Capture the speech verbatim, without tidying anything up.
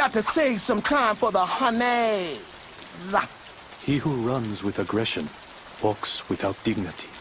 got to save some time for the honeys. He who runs with aggression walks without dignity.